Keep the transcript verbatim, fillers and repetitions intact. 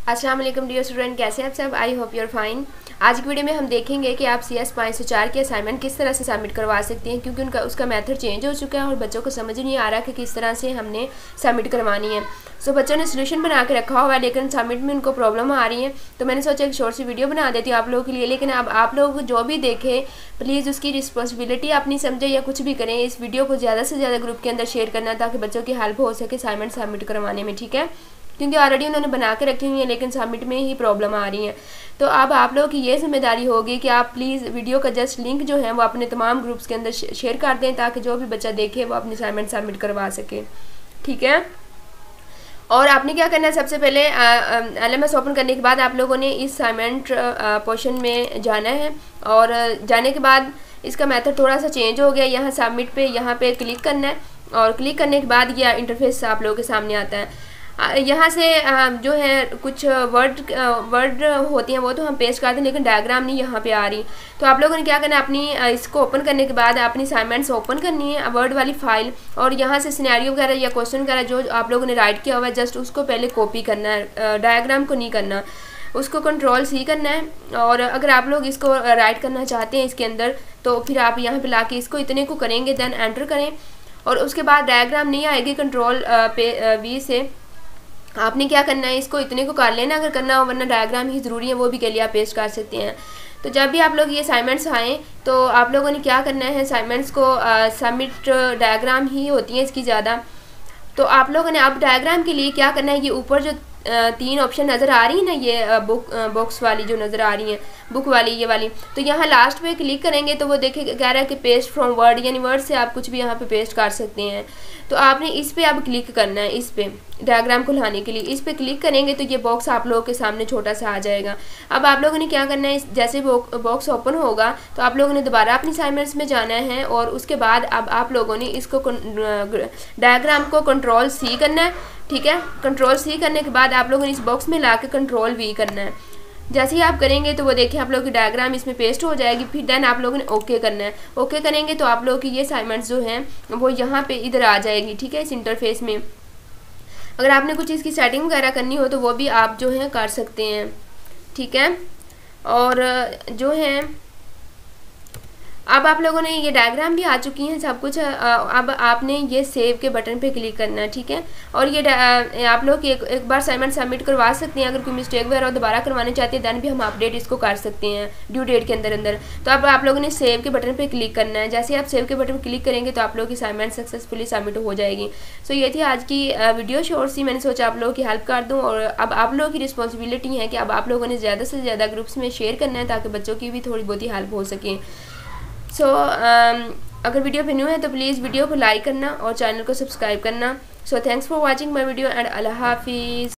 अस्सलाम वालेकुम dear student, कैसे हैं आप सब। I hope you're fine. आज की वीडियो में हम देखेंगे कि आप सी एस पाँच सौ चार की असाइनमेंट किस तरह से सबमिट करवा सकते हैं, क्योंकि उनका उसका मेथड चेंज हो चुका है और बच्चों को समझ नहीं आ रहा कि किस तरह से हमने सबमिट करवानी है। सो so, बच्चों ने सोल्यूशन बना के रखा हुआ है, लेकिन सबमिट में उनको प्रॉब्लम आ रही है। तो मैंने सोचा एक शॉर्ट सी वीडियो बना देती हूँ आप लोगों के लिए। लेकिन अब आप लोग जो भी देखें प्लीज़ उसकी रिस्पॉन्सिबिलिटी अपनी समझे या कुछ भी करें, इस वीडियो को ज़्यादा से ज़्यादा ग्रुप के अंदर शेयर करना ताकि बच्चों की हेल्प हो सके असाइनमेंट सबमिट करवाने में, ठीक है। क्योंकि ऑलरेडी उन्होंने बना के रखी हुई है लेकिन सबमिट में ही प्रॉब्लम आ रही है। तो अब आप लोगों की ये जिम्मेदारी होगी कि आप प्लीज़ वीडियो का जस्ट लिंक जो है वो अपने तमाम ग्रुप्स के अंदर शेयर कर दें ताकि जो भी बच्चा देखे वो अपनी असाइनमेंट सबमिट करवा सके, ठीक है। और आपने क्या करना है, सबसे पहले एल एम एस ओपन करने के बाद आप लोगों ने इस असाइनमेंट पोर्शन में जाना है और जाने के बाद इसका मेथड थोड़ा सा चेंज हो गया। यहाँ सबमिट पे यहाँ पे क्लिक करना है और क्लिक करने के बाद यह इंटरफेस आप लोगों के सामने आता है। यहाँ से जो है कुछ वर्ड वर्ड होती हैं वो तो हम पेस्ट करते हैं, लेकिन डायग्राम नहीं यहाँ पे आ रही। तो आप लोगों ने क्या करना है, अपनी इसको ओपन करने के बाद अपनी असाइनमेंट्स ओपन करनी है वर्ड वाली फाइल, और यहाँ से सिनेरियो वगैरह या क्वेश्चन वगैरह जो आप लोगों ने राइट किया हुआ है जस्ट उसको पहले कॉपी करना है, डायग्राम को नहीं करना। उसको कंट्रोल सी करना है और अगर आप लोग इसको राइट करना चाहते हैं इसके अंदर तो फिर आप यहाँ पर ला के इसको इतने को करेंगे, देन एंटर करें और उसके बाद डायग्राम नहीं आएगी, कंट्रोल पे वी से आपने क्या करना है, इसको इतने को कर लेना अगर करना हो, वरना डायग्राम ही ज़रूरी है वो भी के लिए आप पेस्ट कर सकते हैं। तो जब भी आप लोग ये असाइनमेंट्स आएँ तो आप लोगों ने क्या करना है, असाइनमेंट्स को सबमिट डायग्राम ही होती हैं इसकी ज़्यादा। तो आप लोगों ने अब डायग्राम के लिए क्या करना है, ये ऊपर जो तीन ऑप्शन नज़र आ रही है ना, ये बुक बॉक्स वाली जो नज़र आ रही है, बुक वाली ये वाली, तो यहाँ लास्ट पे क्लिक करेंगे तो वो देखे कह रहा है कि पेस्ट फ्रॉम वर्ड, यानी वर्ड से आप कुछ भी यहाँ पे पेस्ट कर सकते हैं। तो आपने इस पे अब क्लिक करना है, इस पे डायग्राम को लाने के लिए इस पे क्लिक करेंगे तो ये बॉक्स आप लोगों के सामने छोटा सा आ जाएगा। अब आप लोगों ने क्या करना है, जैसे बॉक्स ओपन होगा तो आप लोगों ने दोबारा अपनी असाइनमेंट्स में जाना है और उसके बाद अब आप लोगों ने इसको डायग्राम को कंट्रोल सी करना है, ठीक है। कंट्रोल सी करने के बाद आप लोगों ने इस बॉक्स में ला के कंट्रोल वी करना है। जैसे ही आप करेंगे तो वो देखिए आप लोगों की डायग्राम इसमें पेस्ट हो जाएगी। फिर देन आप लोगों ने ओके करना है। ओके करेंगे तो आप लोगों की ये असाइनमेंट्स जो हैं वो यहाँ पे इधर आ जाएगी, ठीक है, इस इंटरफेस में। अगर आपने कुछ इसकी सेटिंग वगैरह करनी हो तो वो भी आप जो है कर सकते हैं, ठीक है। और जो है अब आप लोगों ने ये डायग्राम भी आ चुकी हैं सब कुछ। अब आपने ये सेव के बटन पे क्लिक करना है, ठीक है। और ये आप लोग एक, एक बार असाइनमेंट सबमिट करवा सकते हैं। अगर कोई मिस्टेक वगैरह दोबारा करवाने चाहते हैं दैन भी हम अपडेट इसको कर सकते हैं ड्यू डेट के अंदर अंदर। तो अब आप लोगों ने सेव के बटन पे क्लिक करना है। जैसे आप सेव के बटन पर क्लिक करेंगे तो आप लोग की असाइनमेंट सक्सेसफुली सबमिट हो जाएगी। सो ये थी आज की वीडियो शॉर्ट सी, मैंने सोचा आप लोगों की हेल्प कर दूँ। और अब आप लोगों की रिस्पॉन्सिबिलिटी है कि अब आप लोगों ने ज़्यादा से ज़्यादा ग्रुप्स में शेयर करना है ताकि बच्चों की भी थोड़ी बहुत ही हेल्प हो सके। सो so, um, अगर वीडियो पे न्यू है तो प्लीज़ वीडियो को लाइक करना और चैनल को सब्सक्राइब करना। So thanks for watching my video and अल्लाह हाफिज़।